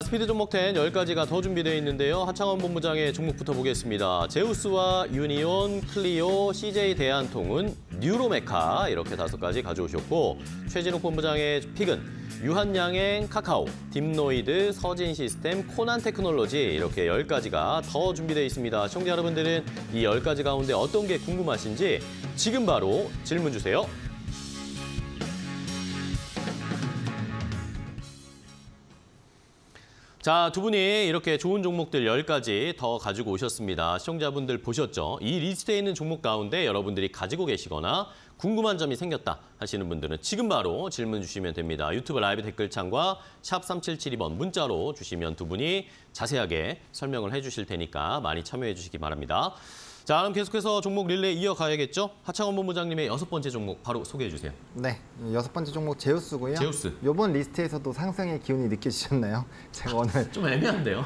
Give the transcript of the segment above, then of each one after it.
스피드 종목 10 10가지가 더 준비되어 있는데요. 하창원 본부장의 종목부터 보겠습니다. 제우스와 유니온, 클리오, CJ 대한통운, 뉴로메카 이렇게 5가지 가져오셨고 최진욱 본부장의 픽은 유한양행, 카카오, 딥노이드, 서진시스템, 코난테크놀로지 이렇게 10가지가 더 준비되어 있습니다. 시청자 여러분들은 이 10가지 가운데 어떤 게 궁금하신지 지금 바로 질문 주세요. 자, 두 분이 이렇게 좋은 종목들 10가지 더 가지고 오셨습니다. 시청자분들 보셨죠? 이 리스트에 있는 종목 가운데 여러분들이 가지고 계시거나 궁금한 점이 생겼다 하시는 분들은 지금 바로 질문 주시면 됩니다. 유튜브 라이브 댓글창과 샵 3772번 문자로 주시면 두 분이 자세하게 설명을 해주실 테니까 많이 참여해 주시기 바랍니다. 자, 그럼 계속해서 종목 릴레이 이어가야겠죠? 하창원 본부장님의 6번째 종목 바로 소개해 주세요. 네, 6번째 종목 제우스고요. 제우스. 이번 리스트에서도 상승의 기운이 느껴지셨나요? 제가 오늘 좀 애매한데요.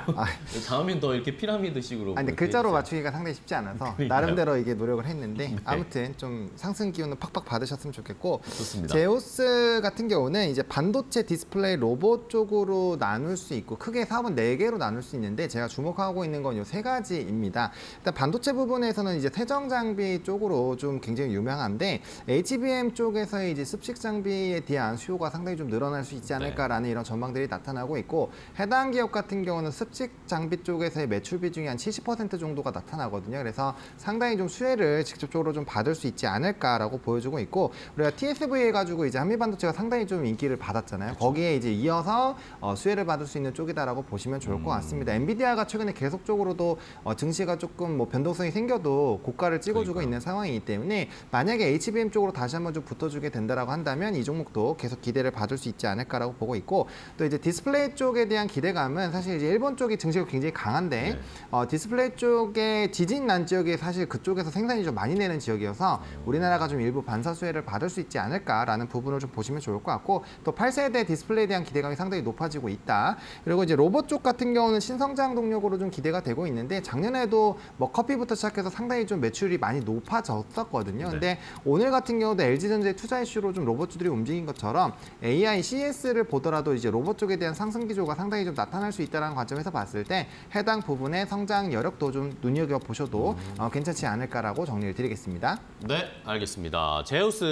다음엔 더 이렇게 피라미드식으로. 근데 글자로 맞추기가 상당히 쉽지 않아서 나름대로 이게 노력을 했는데 네. 아무튼 좀 상승 기운을 팍팍 받으셨으면 좋겠고. 좋습니다. 제우스 같은 경우는 이제 반도체 디스플레이 로봇 쪽으로 나눌 수 있고 크게 사업은 4개로 나눌 수 있는데 제가 주목하고 있는 건 이 3가지입니다. 일단 반도체 부분에서는 이제 태정 장비 쪽으로 좀 굉장히 유명한데 HBM 쪽에서의 이제 습식 장비에 대한 수요가 상당히 좀 늘어날 수 있지 않을까라는 이런 전망들이 나타나고 있고 해당 기업 같은 경우는 습식 장비 쪽에서의 매출 비중이 한 70% 정도가 나타나거든요. 그래서 상당히 좀 수혜를 직접적으로 좀 받을 수 있지 않을까라고 보여주고 있고 우리가 TSV 해가지고 이제 한미반도체가 상당히 좀 인기를 받았잖아요. 그렇죠. 거기에 이제 이어서 수혜를 받을 수 있는 쪽이다라고 보시면 좋을 것 같습니다. 엔비디아가 최근에 계속적으로도 증시가 조금 뭐 변동성이 생겨도 고가를 찍어주고 있는 상황이기 때문에 만약에 HBM 쪽으로 다시 한번 좀 붙어주게 된다라고 한다면 이 종목도 계속 기대를 받을 수 있지 않을까라고 보고 있고 또 이제 디스플레이 쪽에 대한 기대감은 사실 이제 일본 쪽이 증시가 굉장히 강한데 디스플레이 쪽에 지진 난 지역이 사실 그쪽에서 생산이 좀 많이 내는 지역이어서 우리나라가 좀 일부 반사 수혜를 받을 수 있지 않을까라는 부분을 좀 보시면 좋을 것 같고 또 8세대 디스플레이에 대한 기대감이 상당히 높아지고 있다. 그리고 이제 로봇 쪽 같은 경우는 신성장 동력으로 좀 기대가 되고 있는데 작년에도 뭐 커피부터 시작해서 상당히 좀 매출이 많이 높아졌었거든요. 근데 오늘 같은 경우도 LG전자의 투자 이슈로 좀 로봇주들이 움직인 것처럼 AI, CS를 보더라도 이제 로봇 쪽에 대한 상승 기조가 상당히 좀 나타날 수 있다는 관점에서 봤을 때 해당 부분의 성장 여력도 좀 눈여겨보셔도 괜찮지 않을까라고 정리를 드리겠습니다. 네, 알겠습니다.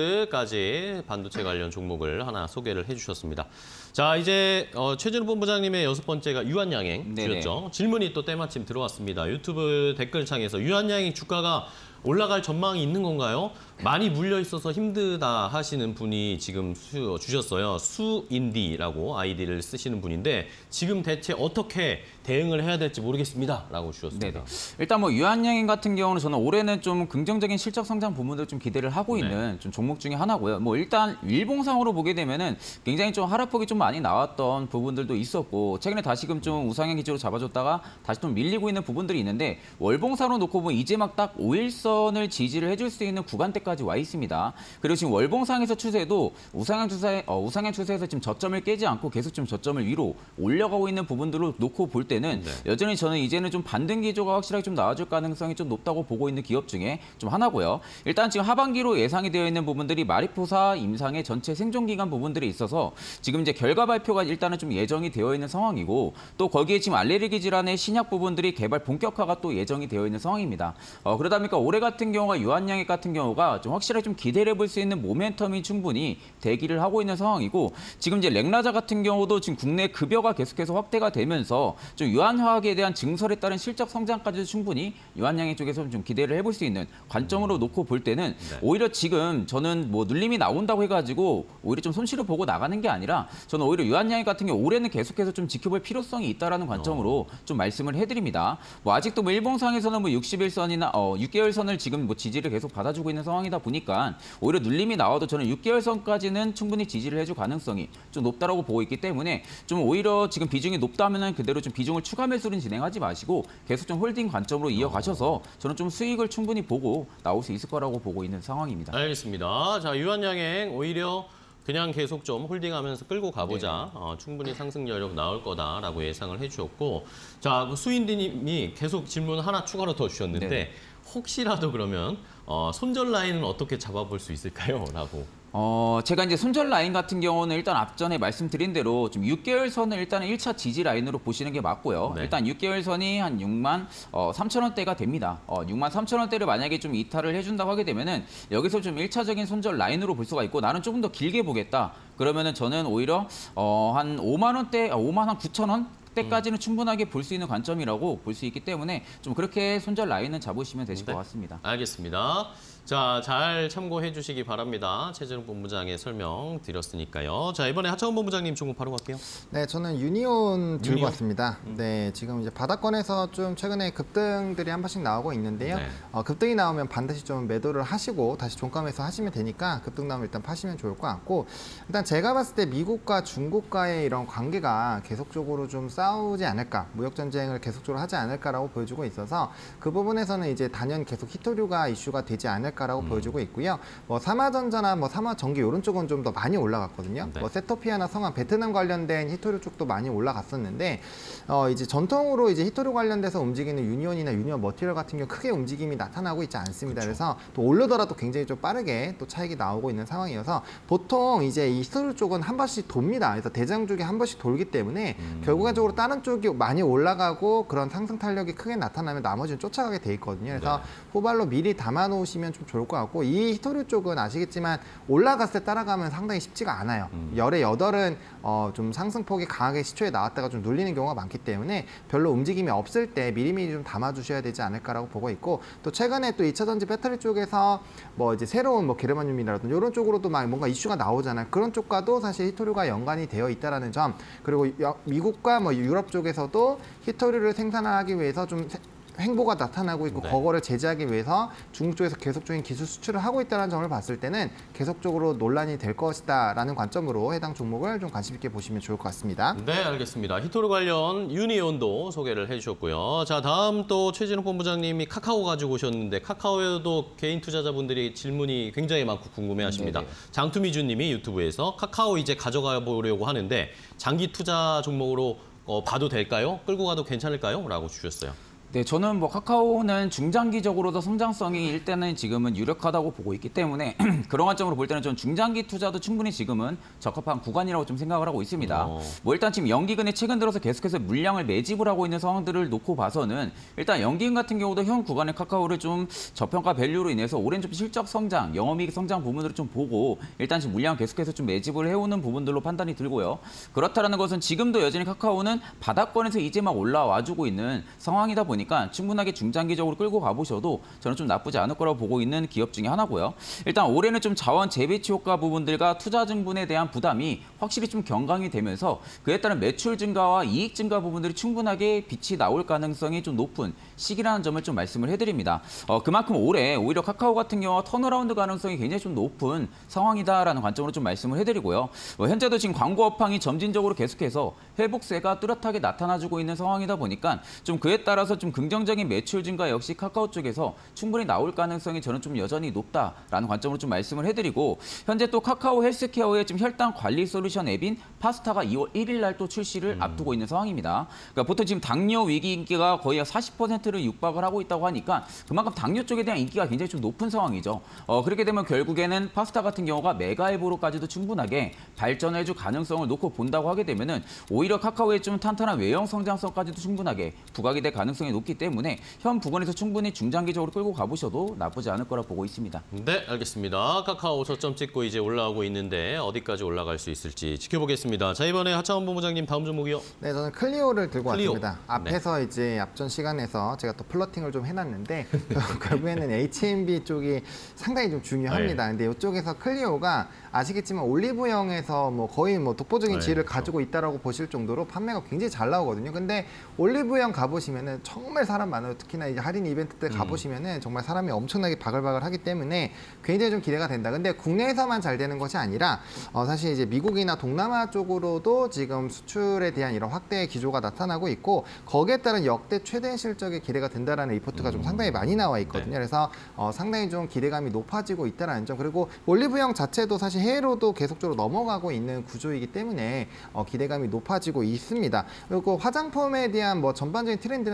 제우스까지 반도체 관련 종목을 하나 소개를 해주셨습니다. 자, 이제 최진욱 본부장님의 6번째가 유한양행 주였죠. 질문이 또 때마침 들어왔습니다. 유튜브 댓글창에서 유한양행 주가가 올라갈 전망이 있는 건가요? 많이 물려 있어서 힘들다 하시는 분이 지금 주셨어요. 수인디라고 아이디를 쓰시는 분인데 지금 대체 어떻게 대응을 해야 될지 모르겠습니다. 라고 주셨습니다. 네네. 일단 뭐 유한양행 같은 경우는 저는 올해는 좀 긍정적인 실적 성장 부분을 좀 기대를 하고 있는 좀 종목 중에 하나고요. 뭐 일단 일봉상으로 보게 되면은 굉장히 좀 하락폭이 좀 많이 나왔던 부분들도 있었고 최근에 다시금 좀 우상향 기조로 잡아줬다가 다시 좀 밀리고 있는 부분들이 있는데 월봉상으로 놓고 보면 이제 막 딱 5일선을 지지를 해줄 수 있는 구간대까지 와 있습니다. 그리고 지금 월봉상에서 추세도 우상향 추세에서 지금 저점을 깨지 않고 계속 좀 저점을 위로 올려가고 있는 부분들을 놓고 볼 때는 여전히 저는 이제는 좀 반등 기조가 확실하게 좀 나와줄 가능성이 좀 높다고 보고 있는 기업 중에 좀 하나고요. 일단 지금 하반기로 예상이 되어 있는 부분들이 마리포사 임상의 전체 생존 기간 부분들이 있어서 지금 이제 결과 발표가 일단은 좀 예정이 되어 있는 상황이고 또 거기에 지금 알레르기 질환의 신약 부분들이 개발 본격화가 또 예정이 되어 있는 상황입니다. 그러다 보니까 올해 같은 경우가 유한양행 같은 경우가 좀 확실하게 좀 기대를 해볼 수 있는 모멘텀이 충분히 대기를 하고 있는 상황이고 지금 이제 렉라자 같은 경우도 지금 국내 급여가 계속해서 확대가 되면서 좀 유한화학에 대한 증설에 따른 실적 성장까지도 충분히 유한양행 쪽에서 좀 기대를 해볼 수 있는 관점으로 놓고 볼 때는 오히려 지금 저는 뭐 눌림이 나온다고 해가지고 오히려 좀 손실을 보고 나가는 게 아니라 저는 오히려 유한양행 같은 경우 올해는 계속해서 좀 지켜볼 필요성이 있다라는 관점으로 좀 말씀을 해드립니다. 뭐 아직도 뭐 일봉상에서는 뭐 61선이나 6개월선을 지금 뭐 지지를 계속 받아주고 있는 상황이다 보니까 오히려 눌림이 나와도 저는 6개월선까지는 충분히 지지를 해줄 가능성이 좀 높다라고 보고 있기 때문에 좀 오히려 지금 비중이 높다면은 그대로 좀 비중을 추가 매수는 진행하지 마시고 계속 좀 홀딩 관점으로 이어가셔서 저는 좀 수익을 충분히 보고 나올 수 있을 거라고 보고 있는 상황입니다. 알겠습니다. 자, 유한양행 오히려 그냥 계속 좀 홀딩하면서 끌고 가보자. 충분히 상승 여력 나올 거다라고 예상을 해주셨고, 자, 수인디님이 계속 질문 하나 추가로 더 주셨는데 혹시라도 그러면 손절 라인은 어떻게 잡아볼 수 있을까요? 라고. 제가 이제 손절 라인 같은 경우는 일단 앞전에 말씀드린 대로 좀 6개월 선을 일단은 1차 지지 라인으로 보시는 게 맞고요. 네. 일단 6개월 선이 한 6만 3천 원대가 됩니다. 6만 3천 원대를 만약에 좀 이탈을 해준다고 하게 되면은 여기서 좀 1차적인 손절 라인으로 볼 수가 있고 나는 조금 더 길게 보겠다. 그러면은 저는 오히려 한 5만 원대, 5만 한 9천 원 때까지는 충분하게 볼 수 있는 관점이라고 볼 수 있기 때문에 좀 그렇게 손절 라인은 잡으시면 되실 것 같습니다. 알겠습니다. 자, 잘 참고해 주시기 바랍니다. 최재룡 본부장의 설명 드렸으니까요. 자, 이번에 하창원 본부장님 종목 바로 갈게요. 네, 저는 유니온 들고 유니온? 왔습니다. 네, 지금 이제 바닥권에서 좀 최근에 급등들이 한 번씩 나오고 있는데요. 네. 급등이 나오면 반드시 좀 매도를 하시고 다시 종가에서 하시면 되니까 급등 나오면 일단 파시면 좋을 것 같고, 일단 제가 봤을 때 미국과 중국과의 이런 관계가 계속적으로 좀 싸우지 않을까, 무역 전쟁을 계속적으로 하지 않을까라고 보여주고 있어서 그 부분에서는 이제 단연 계속 히토류가 이슈가 되지 않을까라고 보여주고 있고요. 뭐 삼화전자나 뭐 삼화전기 이런 쪽은 좀 더 많이 올라갔거든요. 네. 뭐 세토피아나 성황, 베트남 관련된 히토류 쪽도 많이 올라갔었는데 이제 전통으로 이제 히토류 관련돼서 움직이는 유니온이나 유니온 머티리얼 같은 경우 크게 움직임이 나타나고 있지 않습니다. 그래서 또 올르더라도 굉장히 좀 빠르게 또 차익이 나오고 있는 상황이어서 보통 이제 이 히토류 쪽은 한 번씩 돕니다. 그래서 대장주기 한 번씩 돌기 때문에 결과적으로 다른 쪽이 많이 올라가고 그런 상승 탄력이 크게 나타나면 나머지는 쫓아가게 돼 있거든요. 그래서 후발로 미리 담아 놓으시면 좀 좋을 것 같고, 이 히토류 쪽은 아시겠지만 올라갔을 때 따라가면 상당히 쉽지가 않아요. 열의 8은 좀 상승폭이 강하게 시초에 나왔다가 좀 눌리는 경우가 많기 때문에 별로 움직임이 없을 때 미리미리 좀 담아 주셔야 되지 않을까라고 보고 있고, 또 최근에 또 2차 전지 배터리 쪽에서 뭐 이제 새로운 뭐 게르마늄이라든지 이런 쪽으로도 막 뭔가 이슈가 나오잖아요. 그런 쪽과도 사실 히토류가 연관이 되어 있다라는 점, 그리고 미국과 뭐 유럽 쪽에서도 히토류를 생산하기 위해서 좀 횡보가 나타나고 있고, 네. 그거를 제재하기 위해서 중국 쪽에서 계속적인 기술 수출을 하고 있다는 점을 봤을 때는 계속적으로 논란이 될 것이다라는 관점으로 해당 종목을 좀 관심 있게 보시면 좋을 것 같습니다. 네, 알겠습니다. 히토류 관련 유니온도 소개를 해주셨고요. 자, 다음 또 최진욱 본부장님이 카카오 가지고 오셨는데, 카카오에도 개인 투자자분들이 질문이 굉장히 많고 궁금해하십니다. 네네. 장투미주님이 유튜브에서 카카오 이제 가져가 보려고 하는데 장기 투자 종목으로 봐도 될까요? 끌고 가도 괜찮을까요? 라고 주셨어요. 네, 저는 뭐 카카오는 중장기적으로도 성장성이 일단은 지금은 유력하다고 보고 있기 때문에 그런 관점으로 볼 때는 전 중장기 투자도 충분히 지금은 적합한 구간이라고 좀 생각을 하고 있습니다. 뭐 일단 지금 연기근에 최근 들어서 계속해서 물량을 매집을 하고 있는 상황들을 놓고 봐서는 일단 연기근 같은 경우도 현 구간의 카카오를 좀 저평가 밸류로 인해서 오랜 좀 실적 성장, 영업이익 성장 부분으로 좀 보고 일단 지금 물량 계속해서 좀 매집을 해오는 부분들로 판단이 들고요. 그렇다라는 것은 지금도 여전히 카카오는 바닥권에서 이제 막 올라와주고 있는 상황이다 보니까 충분하게 중장기적으로 끌고 가보셔도 저는 좀 나쁘지 않을 거라고 보고 있는 기업 중에 하나고요. 일단 올해는 좀 자원 재배치 효과 부분들과 투자 증분에 대한 부담이 확실히 좀 경강이 되면서 그에 따른 매출 증가와 이익 증가 부분들이 충분하게 빛이 나올 가능성이 좀 높은 시기라는 점을 좀 말씀을 해드립니다. 그만큼 올해 오히려 카카오 같은 경우와 턴어라운드 가능성이 굉장히 좀 높은 상황이다라는 관점으로 좀 말씀을 해드리고요. 현재도 지금 광고 업황이 점진적으로 계속해서 회복세가 뚜렷하게 나타나주고 있는 상황이다 보니까 좀 그에 따라서 좀 긍정적인 매출 증가 역시 카카오 쪽에서 충분히 나올 가능성이 저는 좀 여전히 높다라는 관점으로 좀 말씀을 해드리고, 현재 또 카카오 헬스케어의 지금 혈당 관리 솔루션 앱인 파스타가 2월 1일 날 또 출시를 앞두고 있는 상황입니다. 그러니까 보통 지금 당뇨 위기 인기가 거의 40%를 육박을 하고 있다고 하니까 그만큼 당뇨 쪽에 대한 인기가 굉장히 좀 높은 상황이죠. 그렇게 되면 결국에는 파스타 같은 경우가 메가 앱으로까지도 충분하게 발전해줄 가능성을 놓고 본다고 하게 되면은 오히려 카카오의 좀 탄탄한 외형 성장성까지도 충분하게 부각이 될 가능성이 높기 때문에 현 부근에서 충분히 중장기적으로 끌고 가보셔도 나쁘지 않을 거라 보고 있습니다. 네, 알겠습니다. 카카오 저점 찍고 이제 올라오고 있는데 어디까지 올라갈 수 있을지 지켜보겠습니다. 자, 이번에 하창원 본부장님 다음 종목이요. 네, 저는 클리오를 들고 클리오. 왔습니다. 앞에서 이제 앞전 시간에서 제가 또 플러팅을 좀 해놨는데 결국에는 HMB 쪽이 상당히 좀 중요합니다. 근데 이쪽에서 클리오가 아시겠지만 올리브영에서 뭐 거의 뭐 독보적인 지위를 그렇죠. 가지고 있다라고 보실 정도로 판매가 굉장히 잘 나오거든요. 근데 올리브영 가보시면은 정말 사람 많아요. 특히나 이제 할인 이벤트 때 가보시면은 정말 사람이 엄청나게 바글바글하기 때문에 굉장히 좀 기대가 된다. 근데 국내에서만 잘 되는 것이 아니라 사실 이제 미국이나 동남아 쪽으로도 지금 수출에 대한 이런 확대의 기조가 나타나고 있고, 거기에 따른 역대 최대 실적에 기대가 된다라는 리포트가 좀 상당히 많이 나와 있거든요. 네. 그래서 상당히 좀 기대감이 높아지고 있다라는 점, 그리고 올리브영 자체도 사실 해외로도 계속적으로 넘어가고 있는 구조이기 때문에 기대감이 높아지고 있습니다. 그리고 화장품에 대한 뭐 전반적인 트렌드는 저가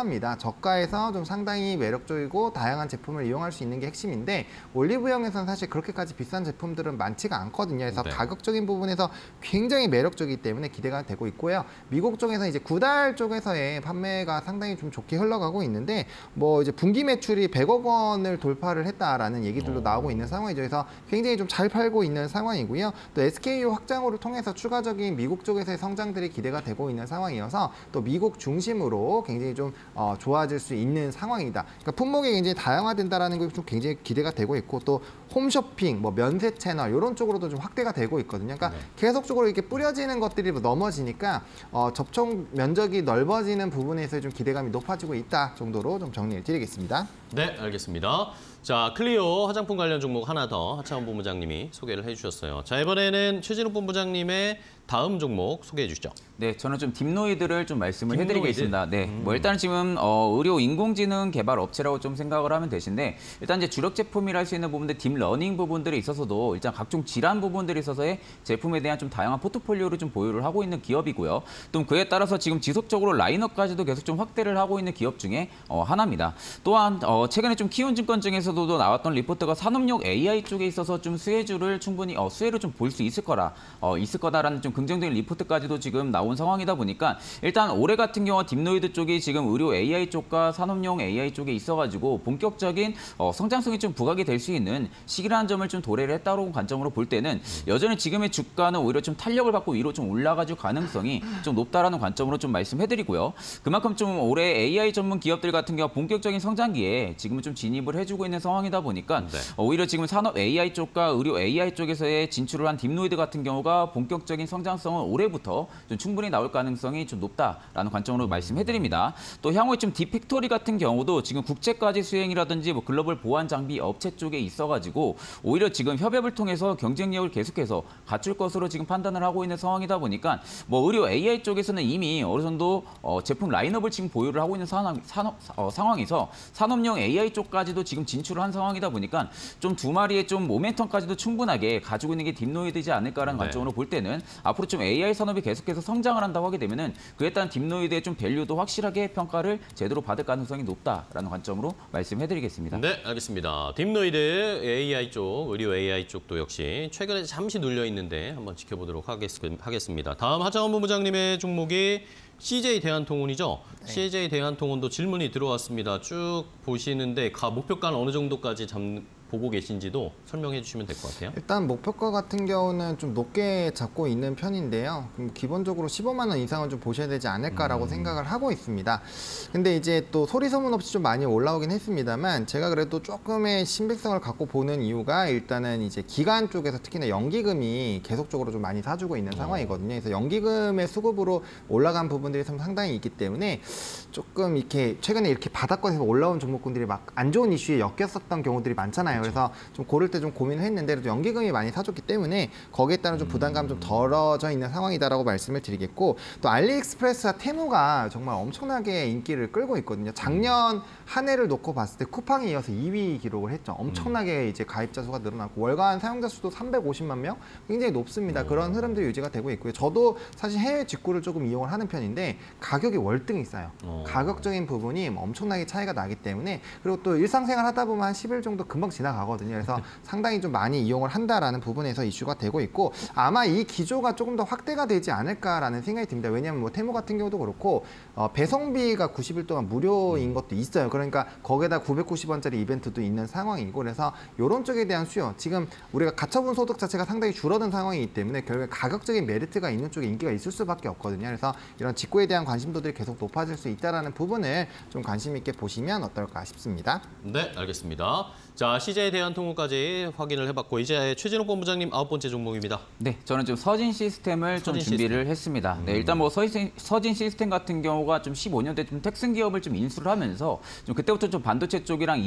저가입니다. 저가에서 좀 상당히 매력적이고 다양한 제품을 이용할 수 있는 게 핵심인데 올리브영에서는 사실 그렇게까지 비싼 제품들은 많지가 않거든요. 그래서 네. 가격적인 부분에서 굉장히 매력적이기 때문에 기대가 되고 있고요. 미국 쪽에서 이제 구달 쪽에서의 판매가 상당히 좀 좋게 흘러가고 있는데 뭐 이제 분기 매출이 100억 원을 돌파를 했다라는 얘기들도 나오고 있는 상황이죠. 그래서 굉장히 좀 잘 팔고 있는 상황이고요. 또 SKU 확장으로 통해서 추가적인 미국 쪽에서의 성장들이 기대가 되고 있는 상황이어서 또 미국 중심으로 굉장히 좀 좋아질 수 있는 상황이다. 그러니까 품목이 굉장히 다양화된다라는 게 좀 굉장히 기대가 되고 있고 또 홈쇼핑, 뭐 면세 채널 이런 쪽으로도 좀 확대가 되고 있거든요. 그러니까 계속적으로 이렇게 뿌려지는 것들이 넘어지니까 접촉 면적이 넓어지는 부분에서 좀 기대감이 높아지고 있다 정도로 좀 정리해 드리겠습니다. 네, 알겠습니다. 자, 클리오 화장품 관련 종목 하나 더 하차원 본부장님이 소개를 해주셨어요. 자, 이번에는 최진욱 본부장님의 다음 종목 소개해 주시죠. 네, 저는 좀 딥노이드를 좀 말씀을 딥노이드? 해드리겠습니다. 네, 뭐 일단 지금 의료 인공지능 개발 업체라고 좀 생각을 하면 되신데 일단 이제 주력 제품이라 할 수 있는 부분들 딥러닝 부분들에 있어서도 일단 각종 질환 부분들에 있어서의 제품에 대한 좀 다양한 포트폴리오를 좀 보유를 하고 있는 기업이고요. 또 그에 따라서 지금 지속적으로 라인업까지도 계속 좀 확대를 하고 있는 기업 중에 하나입니다. 또한 최근에 좀 키움증권 중에서도 나왔던 리포트가 산업용 AI 쪽에 있어서 좀 수혜주를 충분히 수혜를 좀 볼 수 있을 거다라는 좀 긍정적인 리포트까지도 지금 나온 상황이다 보니까 일단 올해 같은 경우 딥노이드 쪽이 지금 의료 AI 쪽과 산업용 AI 쪽에 있어가지고 본격적인 성장성이 좀 부각이 될 수 있는 시기라는 점을 좀 도래를 했다는 관점으로 볼 때는 여전히 지금의 주가는 오히려 좀 탄력을 받고 위로 좀 올라가줄 가능성이 좀 높다라는 관점으로 좀 말씀해드리고요. 그만큼 좀 올해 AI 전문 기업들 같은 경우 본격적인 성장기에 지금은 좀 진입을 해주고 있는 상황이다 보니까 네. 오히려 지금 산업 AI 쪽과 의료 AI 쪽에서의 진출을 한 딥노이드 같은 경우가 본격적인 성장성은 올해부터 좀 충분히 나올 가능성이 좀 높다라는 관점으로 말씀해드립니다. 또 향후에 좀 딥팩토리 같은 경우도 지금 국제까지 수행이라든지 뭐 글로벌 보안 장비 업체 쪽에 있어가지고 오히려 지금 협업을 통해서 경쟁력을 계속해서 갖출 것으로 지금 판단을 하고 있는 상황이다 보니까 뭐 의료 AI 쪽에서는 이미 어느 정도 제품 라인업을 지금 보유를 하고 있는 상황에서 산업용 AI 쪽까지도 지금 진출을 한 상황이다 보니까 좀 두 마리의 좀 모멘텀까지도 충분하게 가지고 있는 게 딥노이드지 않을까라는 관점으로 볼 때는 앞으로 좀 AI 산업이 계속해서 성장을 한다고 하게 되면은 그에 따른 딥노이드의 좀 밸류도 확실하게 평가를 제대로 받을 가능성이 높다라는 관점으로 말씀해드리겠습니다. 네, 알겠습니다. 딥노이드 AI 쪽, 의료 AI 쪽도 역시 최근에 잠시 눌려 있는데 한번 지켜보도록 하겠습니다. 다음 하창원 본부장님의 종목이 CJ 대한통운이죠. 네. CJ 대한통운도 질문이 들어왔습니다. 쭉 보시는데 목표가는 어느 정도까지 보고 계신지도 설명해 주시면 될 것 같아요. 일단 목표가 같은 경우는 좀 높게 잡고 있는 편인데요. 그럼 기본적으로 15만 원 이상은 좀 보셔야 되지 않을까라고 생각을 하고 있습니다. 근데 이제 또 소리 소문 없이 좀 많이 올라오긴 했습니다만 제가 그래도 조금의 신빙성을 갖고 보는 이유가 일단은 이제 기관 쪽에서 특히나 연기금이 계속적으로 좀 많이 사주고 있는 상황이거든요. 그래서 연기금의 수급으로 올라간 부분들이 상당히 있기 때문에 조금 이렇게 최근에 이렇게 바닥권에서 올라온 종목군들이 막 안 좋은 이슈에 엮였었던 경우들이 많잖아요. 그래서 좀 고를 때 좀 고민을 했는데 그래도 연기금이 많이 사줬기 때문에 거기에 따른 좀 부담감 좀 덜어져 있는 상황이다라고 말씀을 드리겠고 또 알리익스프레스와 테무가 정말 엄청나게 인기를 끌고 있거든요. 작년 한 해를 놓고 봤을 때 쿠팡에 이어서 2위 기록을 했죠. 엄청나게 이제 가입자 수가 늘어났고 월간 사용자 수도 350만 명 굉장히 높습니다. 그런 흐름들이 유지가 되고 있고요. 저도 사실 해외 직구를 조금 이용을 하는 편인데 가격이 월등히 싸요. 가격적인 부분이 엄청나게 차이가 나기 때문에 그리고 또 일상생활 하다 보면 한 10일 정도 금방 지나가거든요. 그래서 상당히 좀 많이 이용을 한다라는 부분에서 이슈가 되고 있고 아마 이 기조가 조금 더 확대가 되지 않을까라는 생각이 듭니다. 왜냐하면 뭐 테무 같은 경우도 그렇고 배송비가 90일 동안 무료인 것도 있어요. 그러니까 거기에다 990원짜리 이벤트도 있는 상황이고 그래서 이런 쪽에 대한 수요. 지금 우리가 가처분 소득 자체가 상당히 줄어든 상황이기 때문에 결국에 가격적인 메리트가 있는 쪽에 인기가 있을 수밖에 없거든요. 그래서 이런 직구에 대한 관심도들이 계속 높아질 수 있다는 부분을 좀 관심 있게 보시면 어떨까 싶습니다. 네, 알겠습니다. 자, CJ 대한통운까지 확인을 해봤고 이제 최진욱 본부장님 9번째 종목입니다. 네, 저는 좀 서진 시스템을 좀 준비를 했습니다. 네, 일단 뭐 서진 시스템 같은 경우가 좀 15년대 좀 텍슨 기업을 좀 인수를 하면서 좀 그때부터 좀 반도체 쪽이랑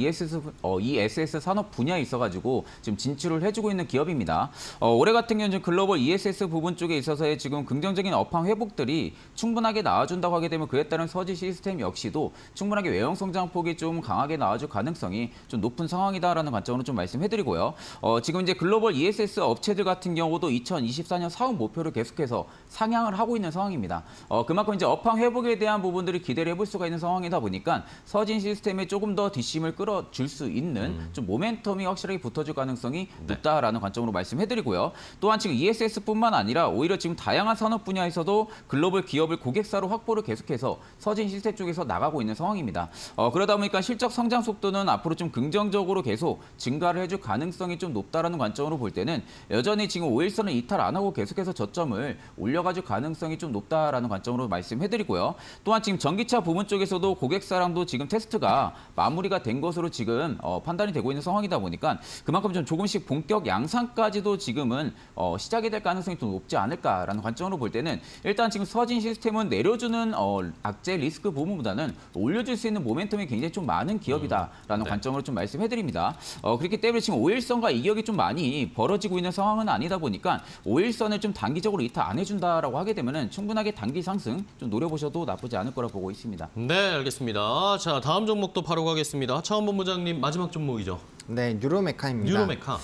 ESS 산업 분야에 있어가지고 지금 진출을 해주고 있는 기업입니다. 올해 같은 경우는 글로벌 ESS 부분 쪽에 있어서의 지금 긍정적인 업황 회복들이 충분하게 나와준다고 하게 되면 그에 따른 서진 시스템 역시도 충분하게 외형 성장폭이 좀 강하게 나와줄 가능성이 좀 높은 상황이다라는 관점으로 좀 말씀해드리고요. 지금 이제 글로벌 ESS 업체들 같은 경우도 2024년 사업 목표를 계속해서 상향을 하고 있는 상황입니다. 그만큼 이제 업황 회복에 대한 부분들을 기대를 해볼 수가 있는 상황이다 보니까 서진 시스템에 조금 더 뒷심을 끌어줄 수 있는 좀 모멘텀이 확실하게 붙어줄 가능성이 높다라는 관점으로 말씀해드리고요. 또한 지금 ESS뿐만 아니라 오히려 지금 다양한 산업 분야에서도 글로벌 기업을 고객사로 확보를 계속해서 서진 시스템 쪽에서 나가고 있는 상황입니다. 그러다 보니까 실적 성장 속도는 앞으로 좀 긍정적으로 계속 증가를 해줄 가능성이 좀 높다라는 관점으로 볼 때는 여전히 지금 5일선을 이탈 안 하고 계속해서 저점을 올려가줄 가능성이 좀 높다라는 관점으로 말씀해드리고요. 또한 지금 전기차 부문 쪽에서도 고객사랑도 지금 테스트가 마무리가 된 것으로 지금 판단이 되고 있는 상황이다 보니까 그만큼 좀 조금씩 본격 양산까지도 지금은 시작이 될 가능성이 좀 높지 않을까라는 관점으로 볼 때는 일단 지금 서진 시스템은 내려주는 악재 리스크 부분보다는 올려줄 수 있는 모멘텀이 굉장히 좀 많은 기업이다라는 관점으로 좀 말씀해드립니다. 그렇기 때문에 지금 5일선과 이격이 좀 많이 벌어지고 있는 상황은 아니다 보니까 5일선을 좀 단기적으로 이탈 안 해준다라고 하게 되면은 충분하게 단기 상승 좀 노려보셔도 나쁘지 않을 거라 보고 있습니다. 네, 알겠습니다. 자, 다음 종목도 바로 가겠습니다. 차원 본부장님 마지막 종목이죠. 네, 뉴로메카입니다. 뉴로메카.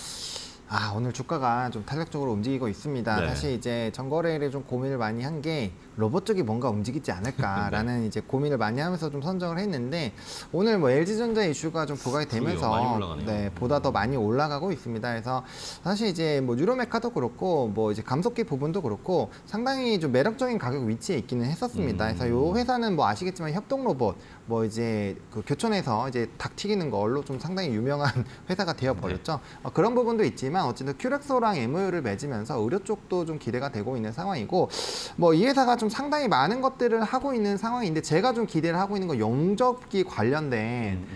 오늘 주가가 좀 탄력적으로 움직이고 있습니다. 네. 사실 이제 전거래일에 좀 고민을 많이 한 게 로봇 쪽이 뭔가 움직이지 않을까라는 네. 이제 고민을 많이 하면서 좀 선정을 했는데 오늘 뭐 LG전자 이슈가 좀 부각이 되면서 많이 올라가네요. 네, 보다 더 많이 올라가고 있습니다. 그래서 사실 이제 뭐 뉴로메카도 그렇고 뭐 이제 감속기 부분도 그렇고 상당히 좀 매력적인 가격 위치에 있기는 했었습니다. 그래서 이 회사는 뭐 아시겠지만 협동 로봇 뭐 이제 그 교촌에서 이제 닭 튀기는 걸로 좀 상당히 유명한 회사가 되어 버렸죠. 그런 부분도 있지만 어쨌든 큐렉소랑 MOU를 맺으면서 의료 쪽도 좀 기대가 되고 있는 상황이고 뭐 이 회사가 좀 상당히 많은 것들을 하고 있는 상황인데 제가 좀 기대를 하고 있는 건 용접기 관련된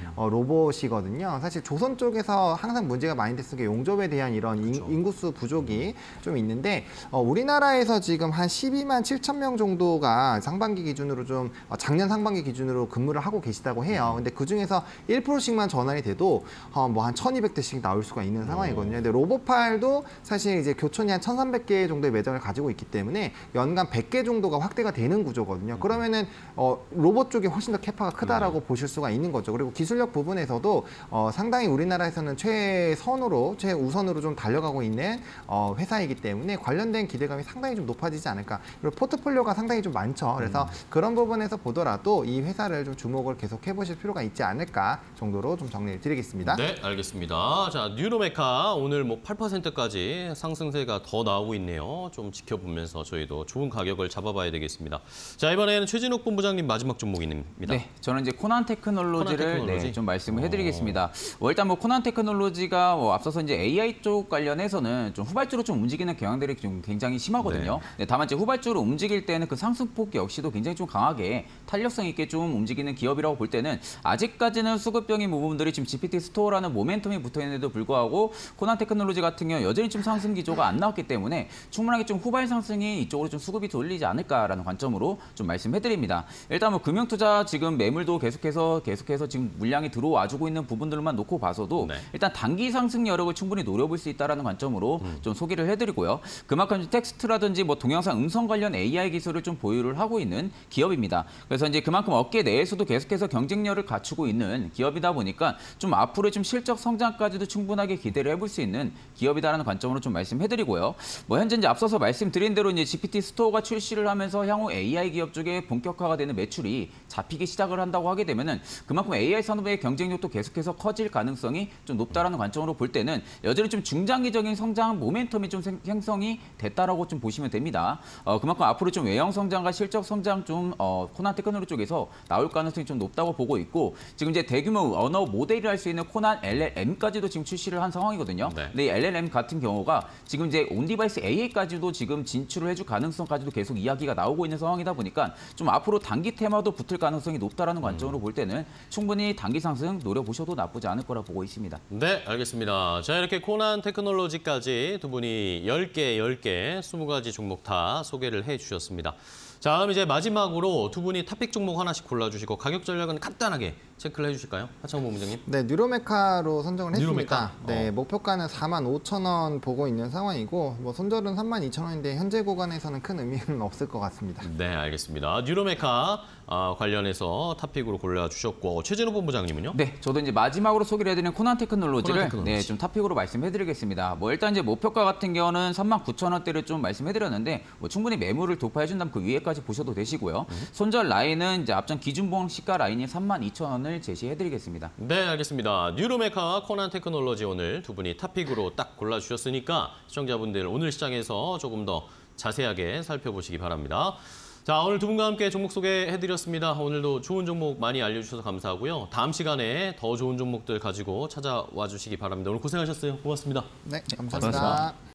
로봇이거든요. 사실 조선 쪽에서 항상 문제가 많이 됐던 게 용접에 대한 이런 인구수 부족이 좀 있는데 우리나라에서 지금 한 12만 7천 명 정도가 상반기 기준으로 좀 작년 상반기 기준으로 근무를 하고 계시다고 해요. 근데 그 중에서 1%씩만 전환이 돼도 뭐 한 1,200대씩 나올 수가 있는 상황이거든요. 근데 로봇팔도 사실 이제 교촌이 한 1,300개 정도의 매장을 가지고 있기 때문에 연간 100개 정도가 확대가 되는 구조거든요. 그러면은 로봇 쪽이 훨씬 더 캐파가 크다라고 보실 수가 있는 거죠. 그리고 기술력 부분에서도 상당히 우리나라에서는 최우선으로 좀 달려가고 있는 회사이기 때문에 관련된 기대감이 상당히 좀 높아지지 않을까. 그리고 포트폴리오가 상당히 좀 많죠. 그래서 그런 부분에서 보더라도 이 회사를 좀 주목을 계속 해보실 필요가 있지 않을까 정도로 좀 정리를 드리겠습니다. 네, 알겠습니다. 자, 뉴로메카 오늘 뭐 8%까지 상승세가 더 나오고 있네요. 좀 지켜보면서 저희도 좋은 가격을 잡아봐야 되겠습니다. 자, 이번에는 최진욱 본부장님 마지막 종목입니다. 네, 저는 이제 코난 테크놀로지를 코난 테크놀로지? 네, 좀 말씀을 해드리겠습니다. 일단 뭐 코난 테크놀로지가 앞서서 이제 AI 쪽 관련해서는 좀 후발주로 좀 움직이는 경향들이 좀 굉장히 심하거든요. 네, 다만 이제 후발주로 움직일 때는 그 상승폭 역시도 굉장히 좀 강하게 탄력성 있게 좀 움직이는 기업이라고 볼 때는 아직까지는 수급병인 부분들이 지금 GPT 스토어라는 모멘텀이 붙어 있는데도 불구하고 코난 테크놀로지 같은 경우 여전히 좀 상승 기조가 안 나왔기 때문에 충분하게 좀 후발 상승이 이쪽으로 좀 수급이 돌리지 않을까라는 관점으로 좀 말씀해드립니다. 일단 뭐 금융투자 지금 매물도 계속해서 지금 물량이 들어와주고 있는 부분들만 놓고 봐서도 네. 일단 단기 상승 여력을 충분히 노려볼 수 있다라는 관점으로 좀 소개를 해드리고요. 그만큼 텍스트라든지 뭐 동영상 음성 관련 AI 기술을 좀 보유를 하고 있는 기업입니다. 그래서 이제 그만큼 업계 내에서도 계속해서 경쟁력을 갖추고 있는 기업이다 보니까 좀 앞으로의 좀 실적 성장까지도 충분하게 기대를 해볼 수 있는 기업이다라는 관점으로 좀 말씀해드리고요. 뭐 현재 이제 앞서서 말씀드린 대로 이제 GPT 스토어가 출시를 하면서 향후 AI 기업 쪽에 본격화가 되는 매출이 잡히기 시작을 한다고 하게 되면은 그만큼 AI 산업의 경쟁력도 계속해서 커질 가능성이 좀 높다라는 관점으로 볼 때는 여전히 좀 중장기적인 성장 모멘텀이 좀 형성이 됐다라고 좀 보시면 됩니다. 그만큼 앞으로 좀 외형 성장과 실적 성장 좀 코난 테크놀로지 쪽에서 나올 가능성이 좀 높다고 보고 있고 지금 이제 대규모 언어 모델을 할 수 있는 코난 LLM까지도 지금 출시를 한 상황이거든요. 네. 근데 이 LLM 같은 경우가 지금 이제 온디바이스 AI까지도 지금 진출을 해줄 가능성까지도 계속 이야기가 나오고 있는 상황이다 보니까 좀 앞으로 단기 테마도 붙을 가능성이 높다라는 관점으로 볼 때는 충분히 단기 상승 노려보셔도 나쁘지 않을 거라 보고 있습니다. 네, 알겠습니다. 자, 이렇게 코난 테크놀로지까지 두 분이 10개, 20가지 종목 다 소개를 해주셨습니다. 자, 그럼 이제 마지막으로 두 분이 탑픽 종목 하나씩 골라주시고 가격 전략은 간단하게 체크를 해주실까요? 하창호 본부장님. 네, 뉴로메카로 선정을 뉴로메카? 했습니다. 네, 목표가는 45,000원 보고 있는 상황이고 뭐 손절은 32,000원인데 현재 구간에서는 큰 의미는 없을 것 같습니다. 네, 알겠습니다. 뉴로메카 관련해서 탑픽으로 골라주셨고 최진호 본부장님은요? 네, 저도 이제 마지막으로 소개를 해드리는 코난 테크놀로지를 코난 테크놀로지. 네, 좀 탑픽으로 말씀해드리겠습니다. 뭐 일단 이제 목표가 같은 경우는 39,000원대를 좀 말씀해드렸는데 뭐 충분히 매물을 돌파해준다면 그 위에까지 보셔도 되시고요. 손절 라인은 이제 앞전 기준봉 시가 라인이 32,000원을 제시해드리겠습니다. 네, 알겠습니다. 뉴로메카와 코난 테크놀로지 오늘 두 분이 탑픽으로 딱 골라주셨으니까 시청자분들 오늘 시장에서 조금 더 자세하게 살펴보시기 바랍니다. 자, 오늘 두 분과 함께 종목 소개해드렸습니다. 오늘도 좋은 종목 많이 알려주셔서 감사하고요. 다음 시간에 더 좋은 종목들 가지고 찾아와 주시기 바랍니다. 오늘 고생하셨어요. 고맙습니다. 네, 감사합니다. 고맙습니다.